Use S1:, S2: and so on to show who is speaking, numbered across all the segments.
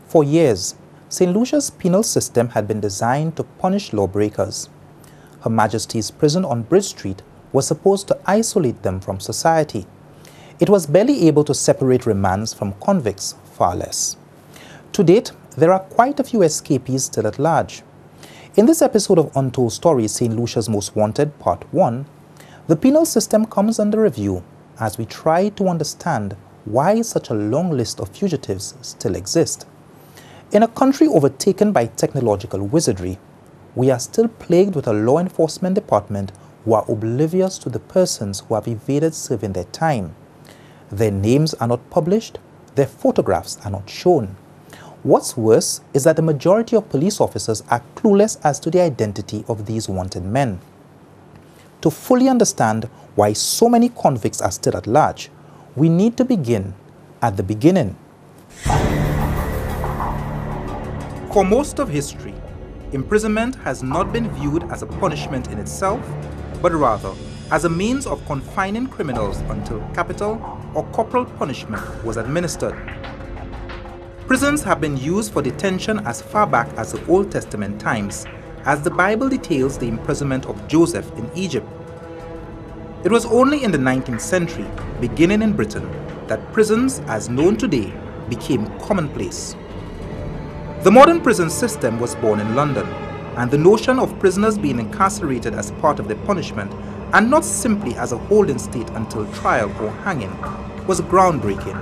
S1: For years, St Lucia's penal system had been designed to punish lawbreakers. Her Majesty's prison on Bridge Street was supposed to isolate them from society. It was barely able to separate remands from convicts, far less. To date, there are quite a few escapees still at large. In this episode of Untold Stories, St Lucia's Most Wanted, Part 1, the penal system comes under review as we try to understand why such a long list of fugitives still exist. In a country overtaken by technological wizardry, we are still plagued with a law enforcement department who are oblivious to the persons who have evaded serving their time. Their names are not published, their photographs are not shown. What's worse is that the majority of police officers are clueless as to the identity of these wanted men. To fully understand why so many convicts are still at large, we need to begin at the beginning. For most of history, imprisonment has not been viewed as a punishment in itself, but rather as a means of confining criminals until capital or corporal punishment was administered. Prisons have been used for detention as far back as the Old Testament times, as the Bible details the imprisonment of Joseph in Egypt. It was only in the 19th century, beginning in Britain, that prisons as known today became commonplace. The modern prison system was born in London, and the notion of prisoners being incarcerated as part of their punishment and not simply as a holding state until trial or hanging was groundbreaking.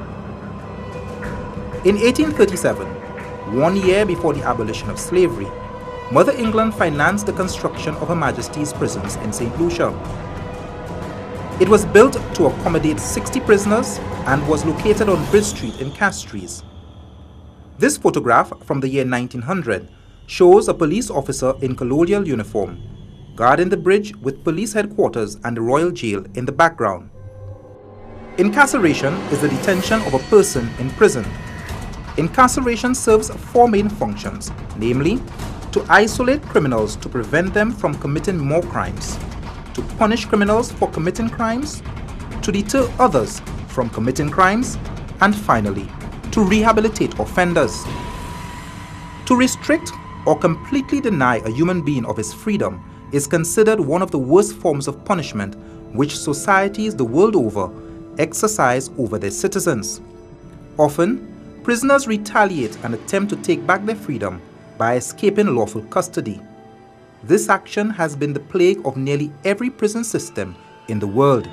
S1: In 1837, 1 year before the abolition of slavery, Mother England financed the construction of Her Majesty's prisons in St Lucia. It was built to accommodate 60 prisoners and was located on Bridge Street in Castries. This photograph from the year 1900 shows a police officer in colonial uniform guarding the bridge with police headquarters and the Royal Jail in the background. Incarceration is the detention of a person in prison. Incarceration serves 4 main functions, namely, to isolate criminals to prevent them from committing more crimes, to punish criminals for committing crimes, to deter others from committing crimes, and finally, to rehabilitate offenders. To restrict or completely deny a human being of his freedom is considered one of the worst forms of punishment which societies the world over exercise over their citizens. Often, prisoners retaliate and attempt to take back their freedom by escaping lawful custody. This action has been the plague of nearly every prison system in the world.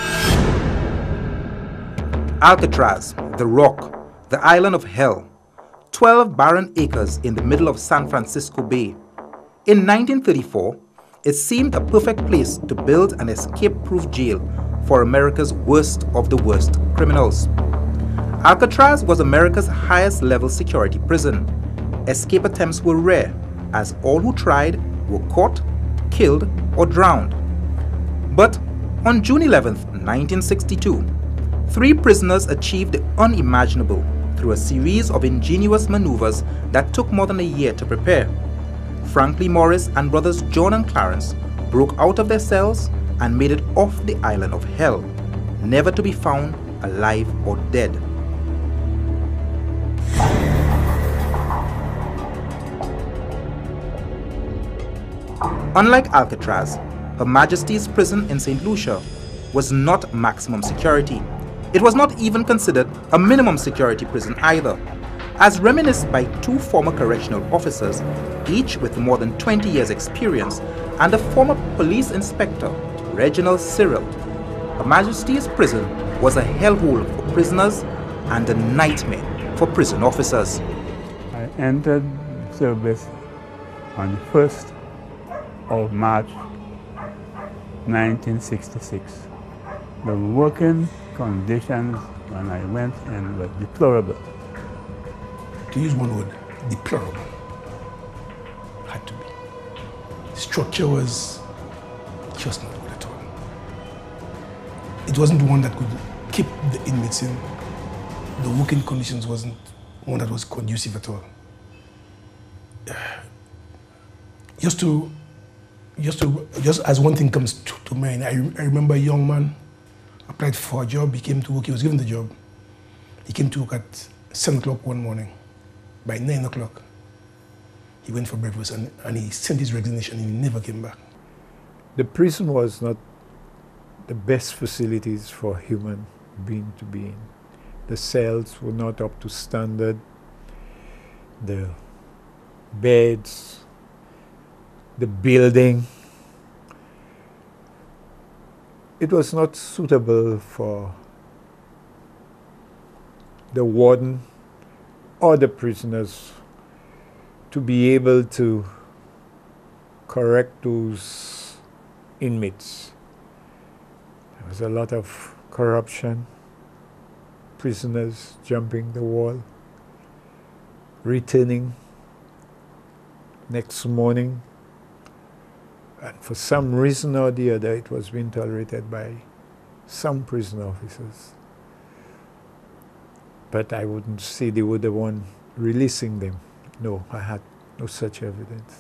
S1: Alcatraz, the Rock, the island of hell, 12 barren acres in the middle of San Francisco Bay. In 1934, it seemed a perfect place to build an escape-proof jail for America's worst of the worst criminals. Alcatraz was America's highest level security prison. Escape attempts were rare, as all who tried were caught, killed, or drowned. But on June 11, 1962, 3 prisoners achieved the unimaginable through a series of ingenious maneuvers that took more than a year to prepare. Franklin Morris and brothers John and Clarence broke out of their cells and made it off the island of hell, never to be found alive or dead. Unlike Alcatraz, Her Majesty's prison in St Lucia was not maximum security. It was not even considered a minimum security prison either. As reminisced by 2 former correctional officers, each with more than 20 years experience, and a former police inspector, Reginald Cyril, Her Majesty's prison was a hellhole for prisoners and a nightmare for prison officers.
S2: I entered service on the 1st of March 1966. The working conditions when I went in were deplorable.
S3: To use one word, deplorable. Had to be. The structure was just not good at all. It wasn't one that could keep the inmates in. The working conditions wasn't one that was conducive at all. Just as one thing comes to mind, I remember a young man applied for a job. He came to work. He was given the job. He came to work at 7 o'clock one morning. By 9 o'clock, he went for breakfast and he sent his resignation and he never came back.
S4: The prison was not the best facilities for human being to be in. The cells were not up to standard. The beds, the building, it was not suitable for the warden or the prisoners to be able to correct those inmates. There was a lot of corruption, prisoners jumping the wall, returning next morning, and for some reason or the other it was being tolerated by some prison officers. But I wouldn't say they were the one releasing them. No, I had no such evidence.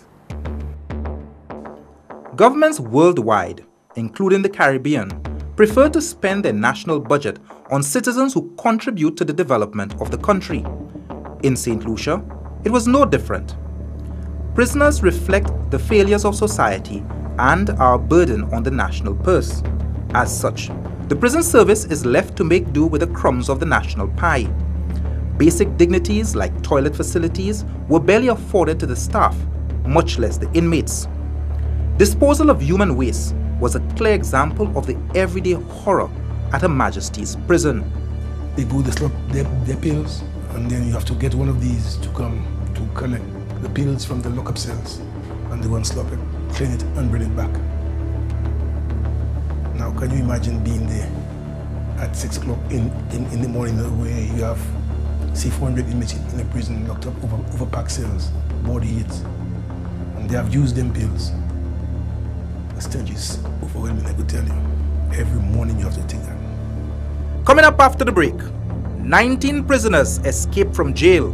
S1: Governments worldwide, including the Caribbean, prefer to spend their national budget on citizens who contribute to the development of the country. In St. Lucia, it was no different. Prisoners reflect the failures of society and are a burden on the national purse. As such, the prison service is left to make do with the crumbs of the national pie. Basic dignities like toilet facilities were barely afforded to the staff, much less the inmates. Disposal of human waste was a clear example of the everyday horror at a Majesty's prison.
S3: They go to slop their pills, and then you have to get one of these to come to collect the pills from the lockup cells, and they go and slop it, clean it, and bring it back. Now, can you imagine being there at 6 o'clock in the morning where you have, say, 400 inmates in a prison locked up over packed cells, body hits, and they have used them pills? The stench is overwhelming, I could tell you. Every morning you have to take that.
S1: Coming up after the break, 19 prisoners escaped from jail.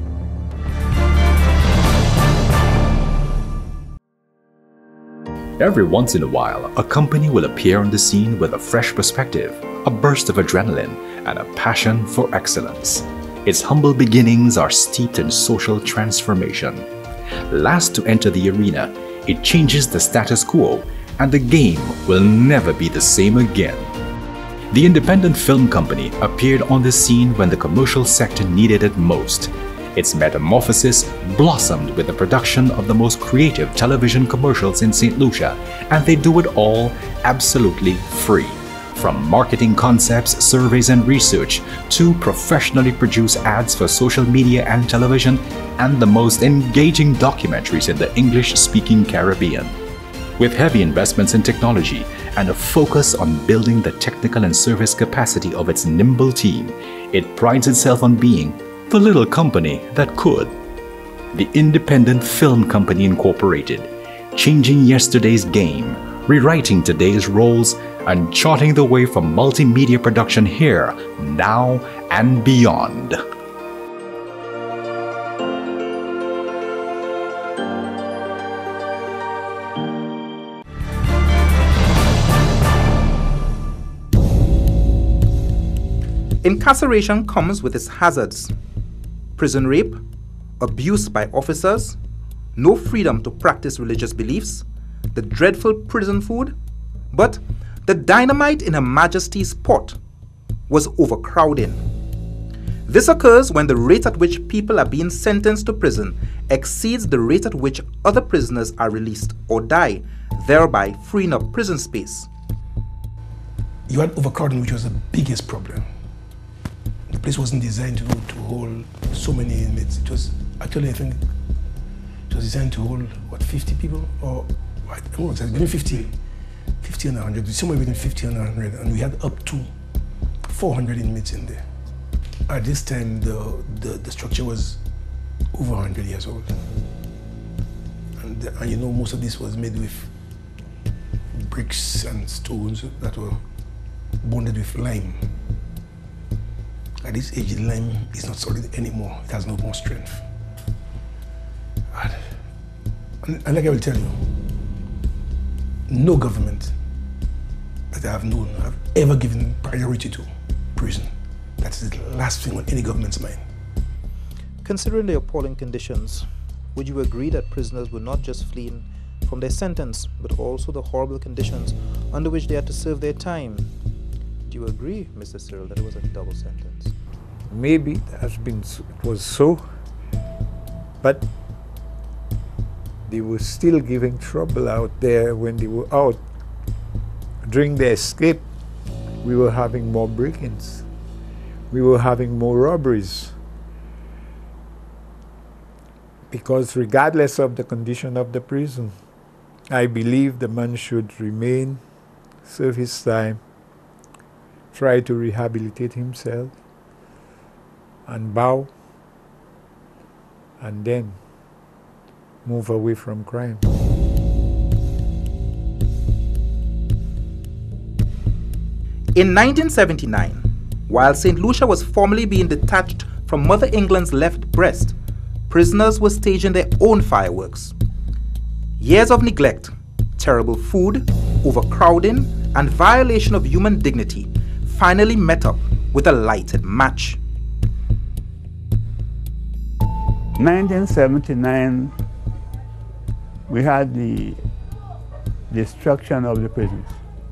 S5: Every once in a while, a company will appear on the scene with a fresh perspective, a burst of adrenaline, and a passion for excellence. Its humble beginnings are steeped in social transformation. Last to enter the arena, it changes the status quo, and the game will never be the same again. The independent film company appeared on the scene when the commercial sector needed it most. Its metamorphosis blossomed with the production of the most creative television commercials in St. Lucia, and they do it all absolutely free. From marketing concepts, surveys and research, to professionally produced ads for social media and television, and the most engaging documentaries in the English-speaking Caribbean. With heavy investments in technology and a focus on building the technical and service capacity of its nimble team, it prides itself on being the little company that could. The Independent Film Company Incorporated, changing yesterday's game, rewriting today's roles, and charting the way for multimedia production here, now, and beyond.
S1: Incarceration comes with its hazards. Prison rape, abuse by officers, no freedom to practice religious beliefs, the dreadful prison food, but the dynamite in Her Majesty's pot was overcrowding. This occurs when the rate at which people are being sentenced to prison exceeds the rate at which other prisoners are released or die, thereby freeing up prison space.
S3: You had overcrowding, which was the biggest problem. The place wasn't designed to hold so many inmates. It was actually, I think, it was designed to hold, what, 50 people? Or, I don't know, between 50 and 100, somewhere between 50 and 100, and we had up to 400 inmates in there. At this time, the structure was over 100 years old. And you know, most of this was made with bricks and stones that were bonded with lime. At this age, the lime is not solid anymore. It has no more strength. And like I will tell you, no government that I have known have ever given priority to prison. That's the last thing on any government's mind.
S1: Considering the appalling conditions, would you agree that prisoners were not just fleeing from their sentence, but also the horrible conditions under which they had to serve their time? Do you agree, Mr. Cyril, that it was a double sentence?
S4: Maybe it was so, but they were still giving trouble out there when they were out. During their escape, we were having more break-ins. We were having more robberies. Because regardless of the condition of the prison, I believe the man should remain, serve his time, try to rehabilitate himself, and bow, and then move away from crime.
S1: In 1979, while St Lucia was formally being detached from Mother England's left breast, prisoners were staging their own fireworks. Years of neglect, terrible food, overcrowding, and violation of human dignity finally met up with a lighted match.
S2: 1979, we had the destruction of the prisons.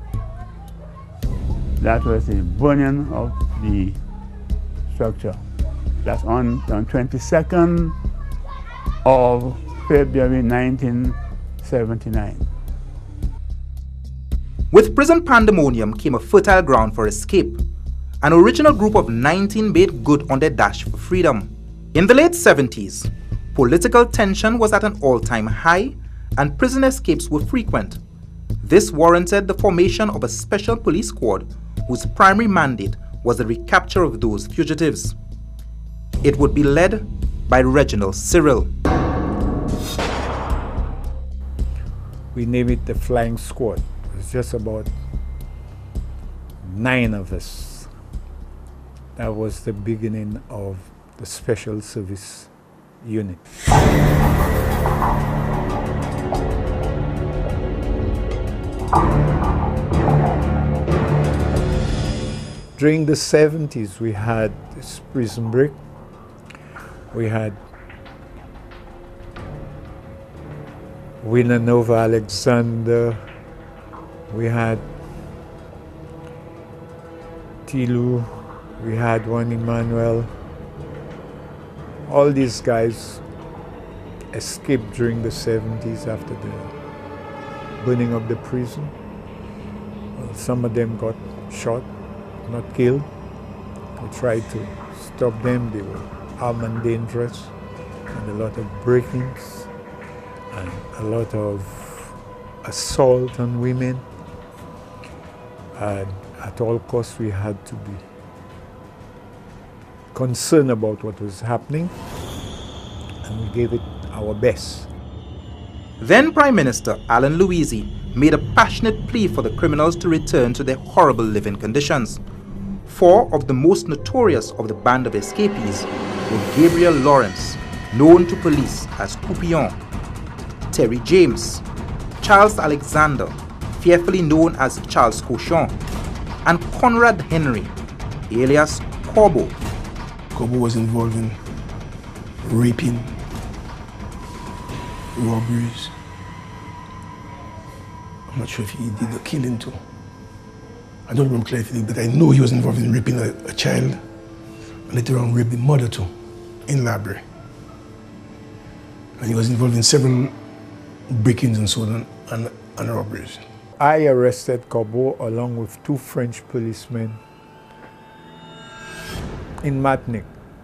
S2: That was the burning of the structure. That's on 22nd of February 1979.
S1: With prison pandemonium came a fertile ground for escape. An original group of 19 made good on their dash for freedom. In the late 70s, political tension was at an all-time high and prison escapes were frequent. This warranted the formation of a special police squad whose primary mandate was the recapture of those fugitives. It would be led by Reginald Cyril.
S4: We named it the Flying Squad. It was just about 9 of us. That was the beginning of the Special Service Unit. During the 70s, we had this prison break. We had Villanova Alexander. We had Tilu. We had Juan Emmanuel. All these guys escaped during the 70s after the burning of the prison. Well, some of them got shot, not killed. We tried to stop them. They were armed and dangerous, and a lot of break-ins, and a lot of assault on women. And at all costs, we had to be concerned about what was happening, and we gave it our best.
S1: Then Prime Minister Alan Louisi made a passionate plea for the criminals to return to their horrible living conditions. 4 of the most notorious of the band of escapees were Gabriel Lawrence, known to police as Coupillon, Terry James, Charles Alexander, fearfully known as Charles Cochon, and Conrad Henry, alias Corbo.
S3: Corbo was involved in raping, robberies. I'm not sure if he did the killing too. I don't remember clearly, but I know he was involved in raping a child, and later on raped the mother too, in library. And he was involved in several break-ins and so on, and robberies.
S4: I arrested Corbo along with 2 French policemen in Martinique,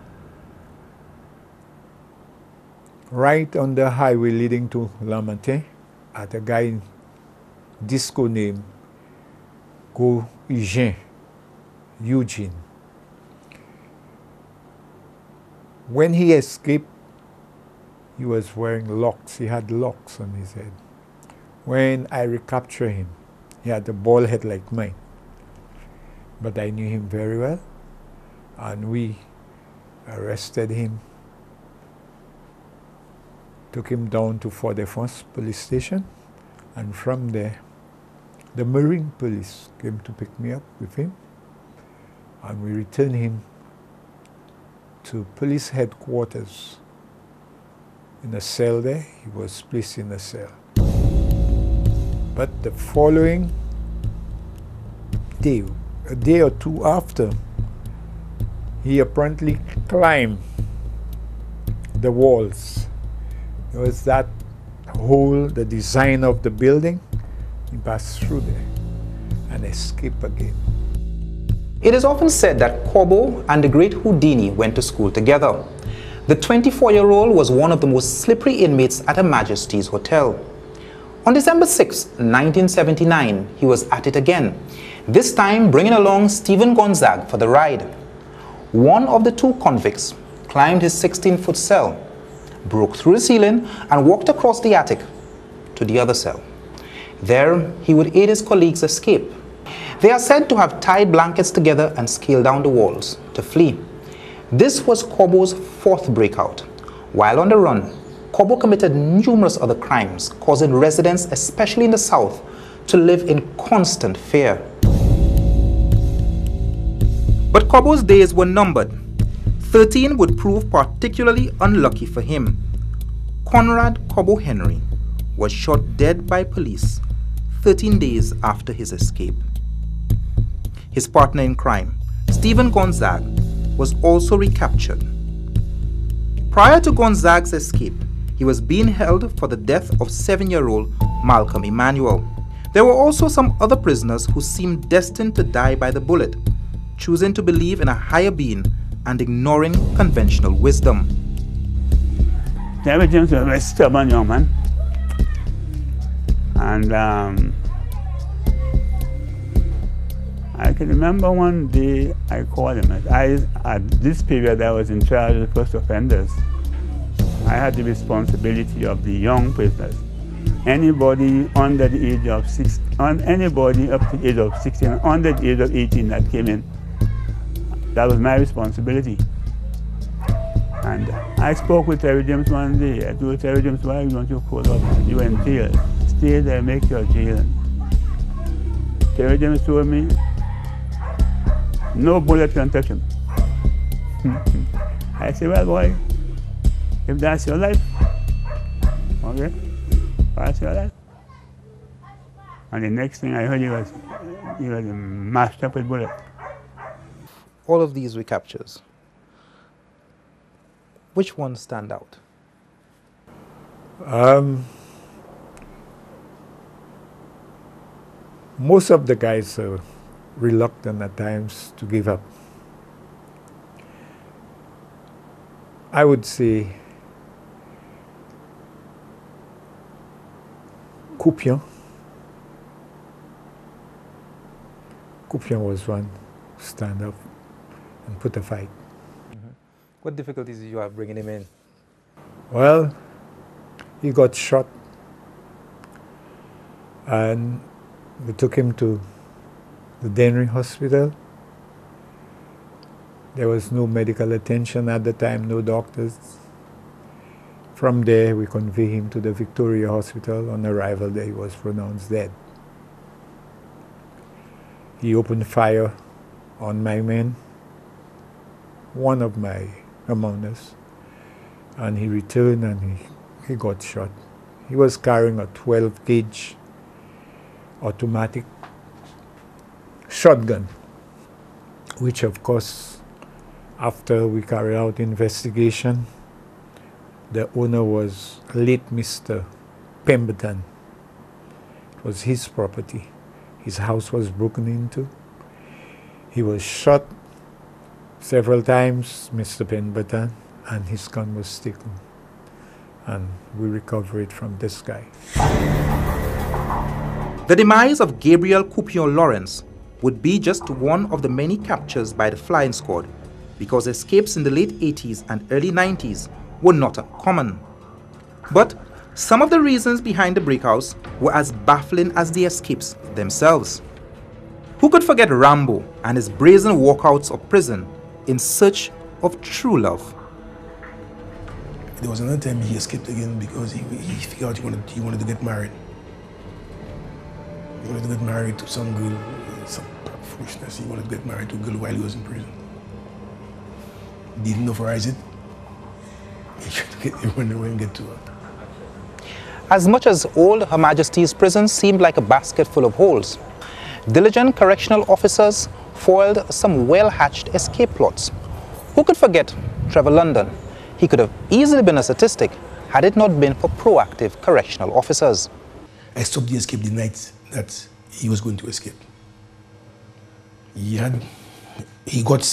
S4: right on the highway leading to La Matin, at a guy disco named Eugene. When he escaped, he was wearing locks. He had locks on his head. When I recaptured him, he had a bald head like mine. But I knew him very well, and we arrested him, took him down to Fort-de-France police station, and from there, the Marine police came to pick me up with him, and we returned him to police headquarters in a cell there. He was placed in a cell. But the following day, a day or two after, he apparently climbed the walls. There was that hole, the design of the building. He passed through there and escaped again.
S1: It is often said that Corbo and the great Houdini went to school together. The 24-year-old was one of the most slippery inmates at a Majesty's hotel. On December 6, 1979, he was at it again, this time bringing along Stephen Gonzague for the ride. One of the two convicts climbed his 16-foot cell, broke through the ceiling and walked across the attic to the other cell. There, he would aid his colleagues escape. They are said to have tied blankets together and scaled down the walls to flee. This was Corbo's fourth breakout. While on the run, Corbo committed numerous other crimes, causing residents, especially in the South, to live in constant fear. But Corbo's days were numbered. 13 would prove particularly unlucky for him. Conrad Corbo Henry was shot dead by police 13 days after his escape. His partner in crime, Stephen Gonzague, was also recaptured. Prior to Gonzague's escape, he was being held for the death of 7-year-old Malcolm Emmanuel. There were also some other prisoners who seemed destined to die by the bullet, choosing to believe in a higher being and ignoring conventional wisdom.
S2: David James was a very stubborn young man. And I can remember one day I called him. At this period I was in charge of first offenders. I had the responsibility of the young prisoners. Anybody under the age of 16, anybody up to the age of 16, under the age of 18 that came in, that was my responsibility. And I spoke with Terry James one day. I told Terry James, why don't you call up? You in jail. Stay there, make your jail. Terry James told me, no bullet can touch him. I said, well, boy, if that's your life, okay, that's your life. And the next thing I heard, he was mashed up with bullets.
S1: All of these recaptures, which ones stand out?
S4: Most of the guys are reluctant at times to give up. I would say Coupion was one, stand up and put a fight.
S1: What difficulties did you have bringing him in?
S4: Well, he got shot and we took him to the Dennery Hospital. There was no medical attention at the time, no doctors. From there, we conveyed him to the Victoria Hospital. On arrival there, he was pronounced dead. He opened fire on my men, one of my among us, and he returned and he got shot. He was carrying a 12-gauge automatic shotgun, which of course, after we carried out investigation, the owner was late Mr. Pemberton. It was his property. His house was broken into. He was shot several times, Mr. Pemberton, and his gun was taken. And we recovered it from this guy.
S1: The demise of Gabriel Coupion Lawrence would be just one of the many captures by the flying squad, because escapes in the late 80s and early 90s were not uncommon. But some of the reasons behind the breakouts were as baffling as the escapes themselves. Who could forget Rambo and his brazen walkouts of prison in search of true love?
S3: There was another time he escaped again because he figured out he wanted to get married. He wanted to get married to some girl, some foolishness. He wanted to get married to a girl while he was in prison. didn't authorize it, it wouldn't get to her.
S1: As much as old Her Majesty's prison seemed like a basket full of holes, diligent correctional officers foiled some well-hatched escape plots. Who could forget Trevor London? He could have easily been a statistic had it not been for proactive correctional officers.
S3: I stopped the escape the night that he was going to escape. He got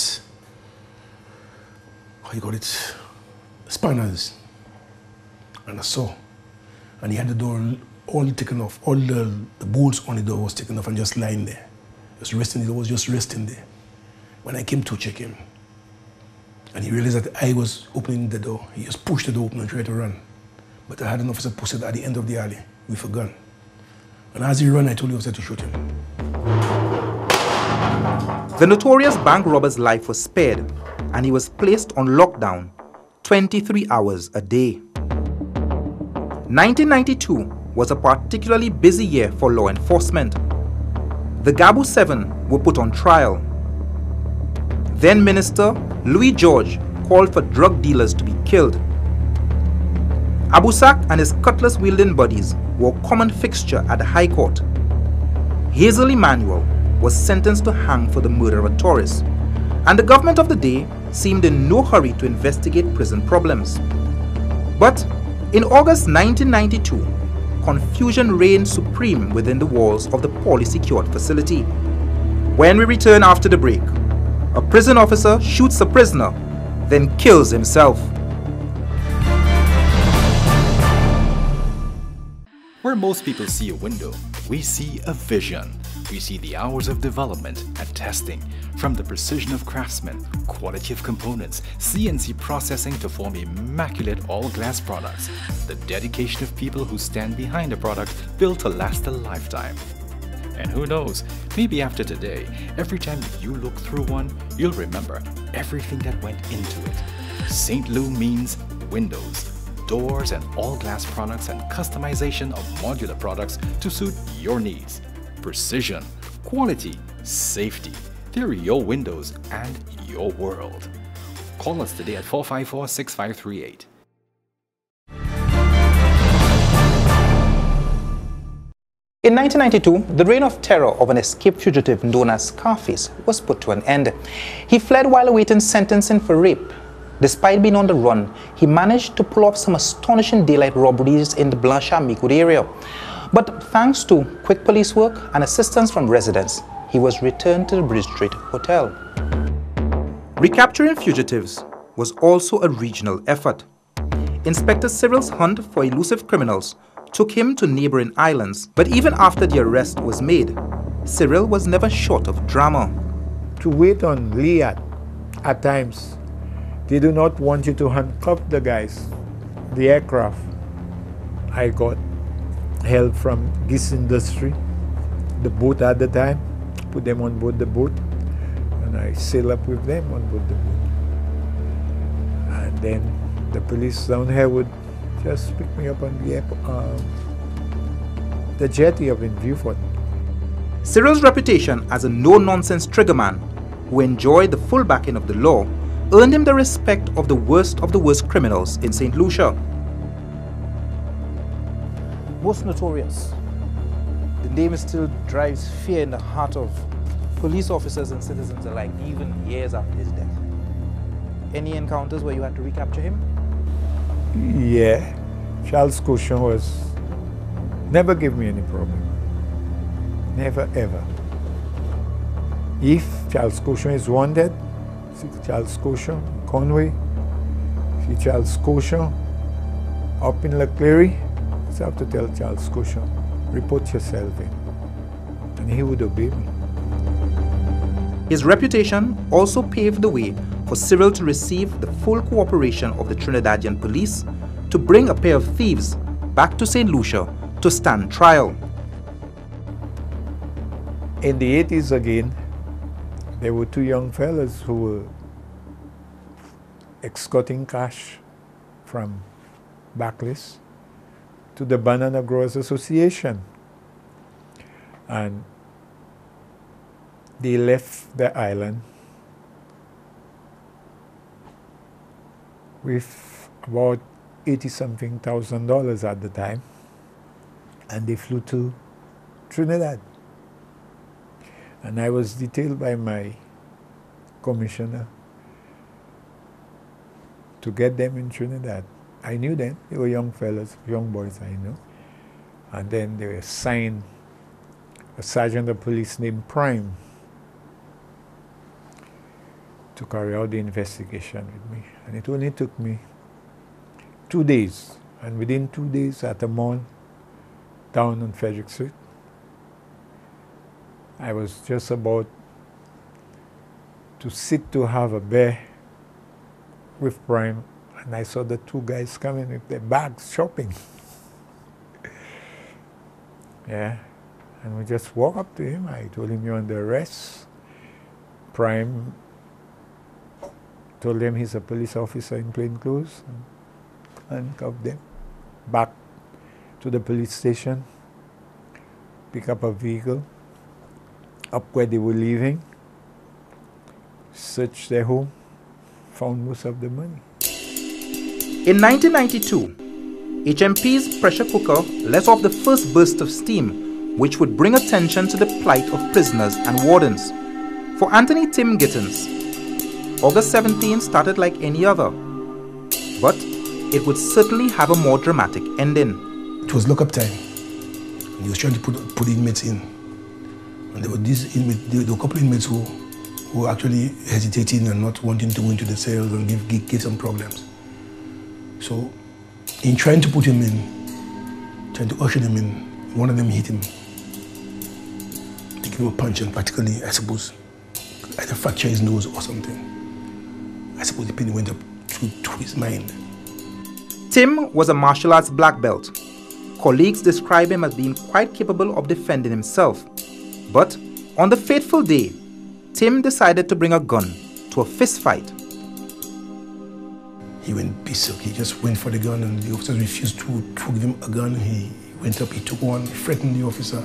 S3: spanners and a saw, and he had the door all taken off. All the bolts on the door was taken off and just lying there. Just resting, it was just resting there. When I came to check him, and he realized that I was opening the door, he just pushed the door open and tried to run. But I had an officer posted at the end of the alley with a gun. And as he ran, I told the officer to shoot him.
S1: The notorious bank robber's life was spared, and he was placed on lockdown 23 hours a day. 1992 was a particularly busy year for law enforcement. The Gabu 7 were put on trial. Then Minister Louis George called for drug dealers to be killed. Abu Sak and his cutlass-wielding buddies were a common fixture at the High Court. Hazel Emmanuel was sentenced to hang for the murder of a tourist, and the government of the day seemed in no hurry to investigate prison problems. But in August 1992, confusion reigned supreme within the walls of the poorly secured facility. When we return after the break, a prison officer shoots a prisoner, then kills himself.
S5: Where most people see a window, we see a vision. We see the hours of development and testing, from the precision of craftsmen, quality of components, CNC processing to form immaculate all-glass products, the dedication of people who stand behind a product built to last a lifetime. And who knows, maybe after today, every time you look through one, you'll remember everything that went into it. St. Lu means windows, doors and all-glass products, and customization of modular products to suit your needs. Precision, quality, safety. They're your windows and your world. Call us today at 454-6538.
S1: In 1992, the reign of terror of an escaped fugitive known as Scarface was put to an end. He fled while awaiting sentencing for rape. Despite being on the run, he managed to pull off some astonishing daylight robberies in the Blanchard-Micoud area. But thanks to quick police work and assistance from residents, he was returned to the Bridge Street Hotel. Recapturing fugitives was also a regional effort. Inspector Cyril's hunt for elusive criminals took him to neighboring islands, but even after the arrest was made, Cyril was never short of drama.
S4: To wait on Liat, at times, they do not want you to handcuff the guys. The aircraft, I got help from Gis Industry, the boat at the time, put them on board the boat, and I sail up with them on board the boat. And then the police down here would just pick me up on the jetty up in Viewfort.
S1: Cyril's reputation as a no-nonsense triggerman who enjoyed the full backing of the law earned him the respect of the worst criminals in St. Lucia. Most notorious. The name still drives fear in the heart of police officers and citizens alike, even years after his death. Any encounters where you had to recapture him?
S4: Yeah. Charles Cauchon never gave me any problem. Never, ever. If Charles Cauchon is wanted, see Charles Cauchon, Conway, see Charles Cauchon up in Leclerc, so I have to tell Charles Cauchon, report yourself in. And he would obey me.
S1: His reputation also paved the way for Cyril to receive the full cooperation of the Trinidadian police to bring a pair of thieves back to St. Lucia to stand trial.
S4: In the 80s again, there were two young fellas who were escorting cash from Backlist to the Banana Growers Association. And they left the island with about $80-something thousand at the time, and they flew to Trinidad. And I was detailed by my commissioner to get them in Trinidad. I knew them. They were young fellas, young boys I knew. And then they were assigned a sergeant of police named Prime to carry out the investigation with me. And it only took me 2 days. And within 2 days, at a mall down on Frederick Street, I was just about to sit to have a beer with Prime, and I saw the two guys coming with their bags shopping. Yeah, and we just walked up to him. I told him, "You're under arrest." Prime told them he's a police officer in plain clothes, and handcuffed them back to the police station, pick up a vehicle up where they were leaving, searched their home, found most of the money.
S1: In 1992, HMP's pressure cooker let off the first burst of steam, which would bring attention to the plight of prisoners and wardens. For Anthony Tim Gittins, August 17 started like any other, but it would certainly have a more dramatic ending.
S3: It was lock-up time, and he was trying to put inmates in. And there were these inmates, there were a couple of inmates who were actually hesitating and not wanting to go into the cells and give some problems. So, in trying to put him in, trying to usher him in, one of them hit him. They gave him a punch, and practically, I suppose, either fracture his nose or something. I suppose the pain went up to his mind.
S1: Tim was a martial arts black belt. Colleagues describe him as being quite capable of defending himself. But on the fateful day, Tim decided to bring a gun to a fist fight.
S3: He went berserk. He just went for the gun, and the officers refused to give him a gun. He went up, he took one, threatened the officer.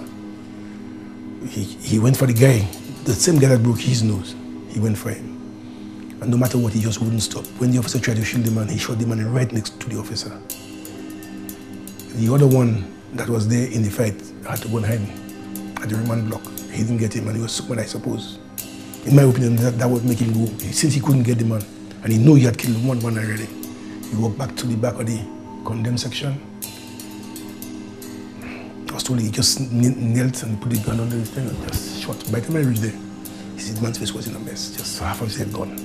S3: He went for the guy, the same guy that broke his nose. He went for him. And no matter what, he just wouldn't stop. When the officer tried to shield the man, he shot the man right next to the officer. The other one that was there in the fight had to go and hide at the remand block. He didn't get him, and he was someone, I suppose. In my opinion, that would make him go. Since he couldn't get the man, and he knew he had killed one man already, he walked back to the back of the condemned section. I was told he just knelt and put the gun under his thing and just shot. By the time I reached there, the man's face was in a mess, just half of his head gone.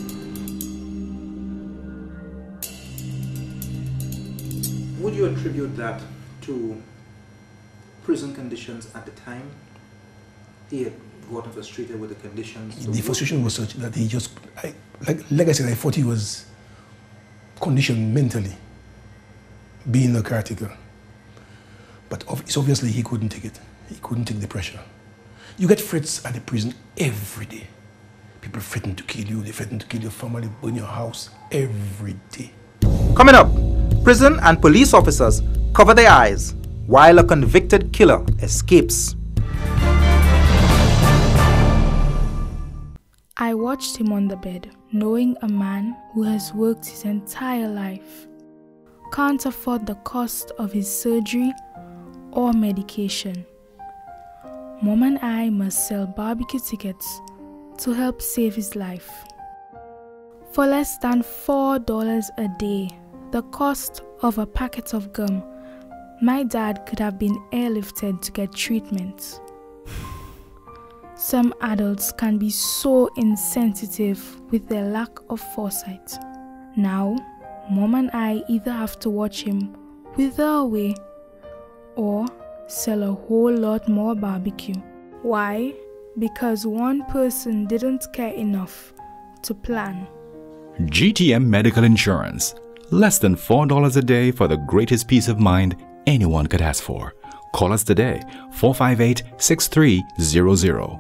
S1: Would you attribute that to prison conditions at the time? He had gotten frustrated with the conditions.
S3: The frustration was such that he just, like I said, I thought he was conditioned mentally, being a caretaker. But it's obviously he couldn't take it. He couldn't take the pressure. You get threats at the prison every day. People threaten to kill you, they threaten to kill your family, burn your house every day.
S1: Coming up, prison and police officers cover their eyes while a convicted killer escapes.
S6: I watched him on the bed, knowing a man who has worked his entire life can't afford the cost of his surgery or medication. Mom and I must sell barbecue tickets to help save his life. For less than $4 a day, the cost of a packet of gum, my dad could have been airlifted to get treatment. Some adults can be so insensitive with their lack of foresight. Now, Mom and I either have to watch him wither away or sell a whole lot more barbecue. Why? Because one person didn't care enough to plan.
S5: GTM Medical Insurance. Less than $4 a day for the greatest peace of mind anyone could ask for. Call us today, 458-6300.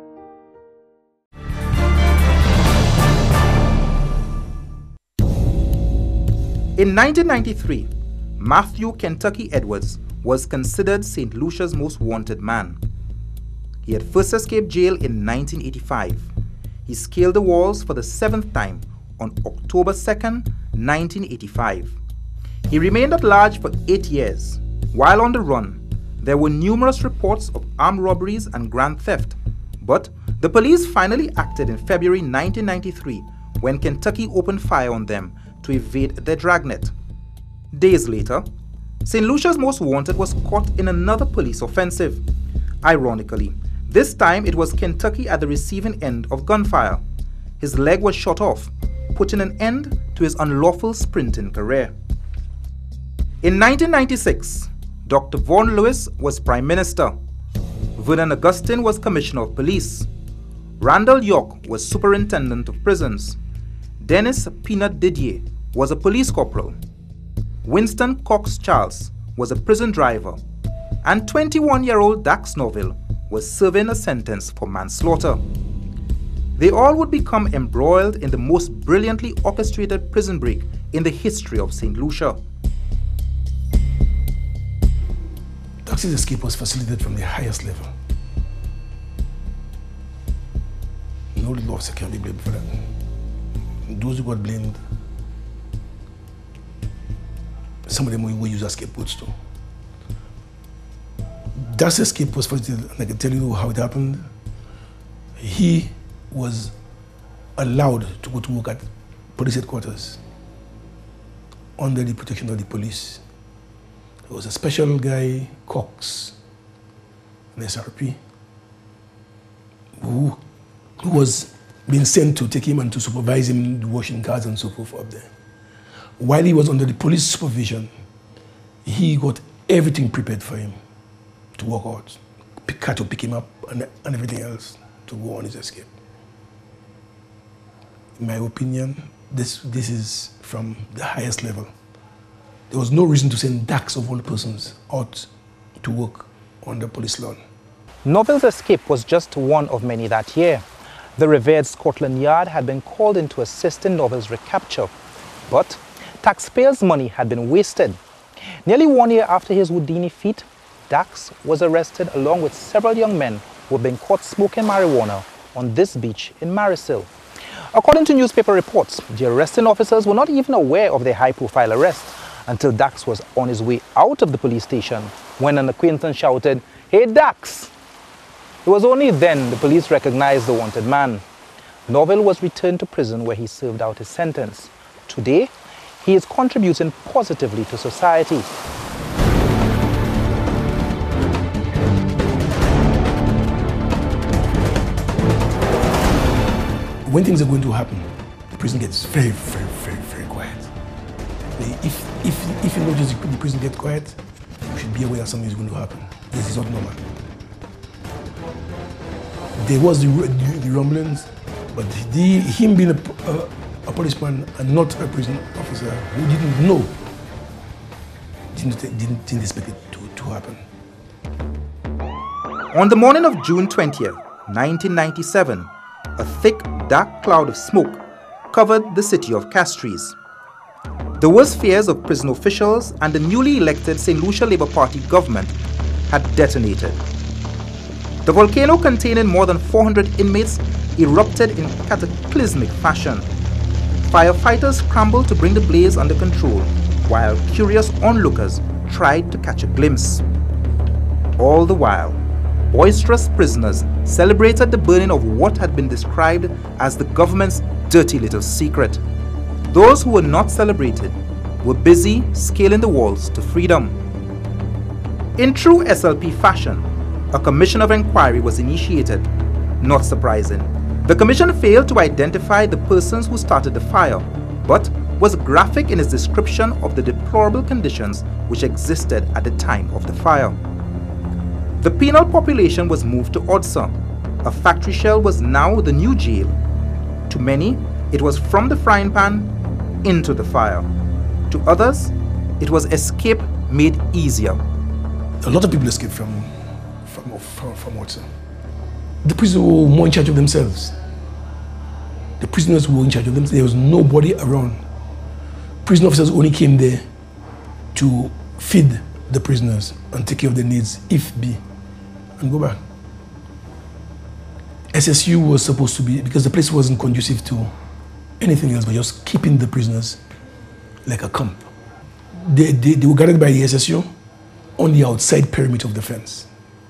S1: In 1993, Matthew Kentucky Edwards was considered St Lucia's most wanted man. He had first escaped jail in 1985. He scaled the walls for the 7th time, on October 2nd, 1985. He remained at large for 8 years. While on the run, there were numerous reports of armed robberies and grand theft, but the police finally acted in February 1993 when Kentucky opened fire on them to evade their dragnet. Days later, St. Lucia's most wanted was caught in another police offensive. Ironically, this time it was Kentucky at the receiving end of gunfire. His leg was shot off, putting an end to his unlawful sprinting career. In 1996, Dr. Vaughan Lewis was Prime Minister. Vernon Augustine was Commissioner of Police. Randall York was Superintendent of Prisons. Dennis Peanut Didier was a police corporal. Winston Cox Charles was a prison driver. And 21-year-old Dax Norville was serving a sentence for manslaughter. They all would become embroiled in the most brilliantly orchestrated prison break in the history of St. Lucia.
S3: Dax's escape was facilitated from the highest level. No legal officer can be blamed for that. Those who got blamed, some of them will use as scapegoats too. Dax's escape was facilitated, and I can tell you how it happened. He was allowed to go to work at police headquarters under the protection of the police. There was a special guy, Cox, an SRP, who was being sent to take him and to supervise him, washing cars and so forth up there. While he was under the police supervision, he got everything prepared for him to walk out, car to pick him up and everything else to go on his escape. In my opinion, this is from the highest level. There was no reason to send Dax of all persons out to work on the police lawn.
S1: Norville's escape was just one of many that year. The revered Scotland Yard had been called in to assist in Norville's recapture, but taxpayers' money had been wasted. Nearly 1 year after his Houdini feat, Dax was arrested along with several young men who had been caught smoking marijuana on this beach in Marisil. According to newspaper reports, the arresting officers were not even aware of their high-profile arrest until Dax was on his way out of the police station when an acquaintance shouted, "Hey Dax!" It was only then the police recognized the wanted man. Norville was returned to prison where he served out his sentence. Today, he is contributing positively to society.
S3: When things are going to happen, the prison gets very, very, very, very quiet. If you notice the prison gets quiet, you should be aware that something is going to happen. This is not normal. There was the rumblings, but him being a policeman and not a prison officer who didn't know, didn't expect it to happen.
S1: On the morning of June 20th, 1997, a thick, dark cloud of smoke covered the city of Castries. The worst fears of prison officials and the newly elected St. Lucia Labour Party government had detonated. The volcano containing more than 400 inmates erupted in cataclysmic fashion. Firefighters scrambled to bring the blaze under control, while curious onlookers tried to catch a glimpse. All the while, boisterous prisoners celebrated the burning of what had been described as the government's dirty little secret. Those who were not celebrated were busy scaling the walls to freedom. In true SLP fashion, a commission of inquiry was initiated. Not surprising, the commission failed to identify the persons who started the fire, but was graphic in its description of the deplorable conditions which existed at the time of the fire. The penal population was moved to Odsa. A factory shell was now the new jail. To many, it was from the frying pan into the fire. To others, it was escape made easier.
S3: A lot of people escaped from Odsa. The prisoners were more in charge of themselves. The prisoners were in charge of themselves. There was nobody around. Prison officers only came there to feed the prisoners and take care of their needs, if be, and go back. SSU was supposed to be, because the place wasn't conducive to anything else but just keeping the prisoners like a camp. They were guarded by the SSU on the outside perimeter of the fence.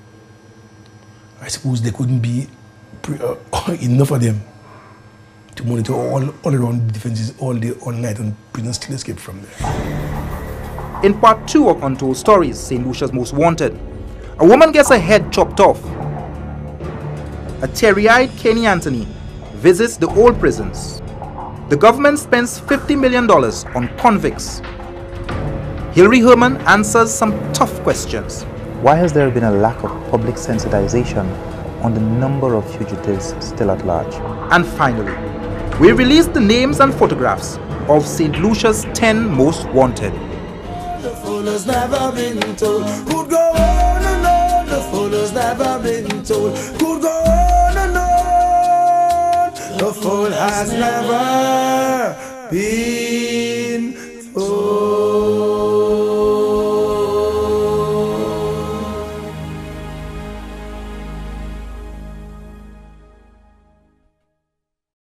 S3: I suppose there couldn't be enough of them to monitor all around the defenses all day, all night, and prisoners still escape from there.
S1: In part 2 of Untold Stories, St Lucia's Most Wanted, a woman gets her head chopped off. A teary-eyed Kenny Anthony visits the old prisons. The government spends $50 million on convicts. Hilary Herman answers some tough questions.
S7: Why has there been a lack of public sensitization on the number of fugitives still at large?
S1: And finally, we release the names and photographs of St Lucia's 10 most wanted.
S8: The fool has never been told. Could go on and on. The fool has never been told. Could go on and on. The fool has never been told.